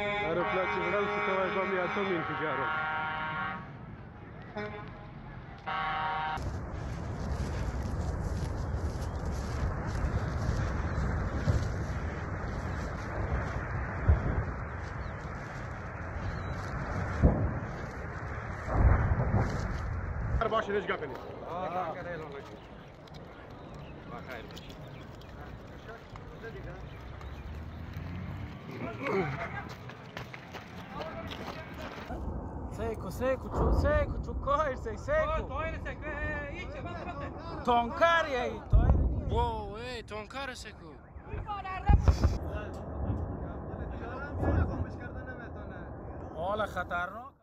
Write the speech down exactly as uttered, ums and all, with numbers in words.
Aeroplan ci vreau să te mai bami atomi înfijarul. باشه نجگاه کنید آه کرده الان نکنید با خیر باشید seco seco seco çukoyr sei seco toyre seco hiç tonkari aí toyre wow ey tonkar seco حالا خطرناک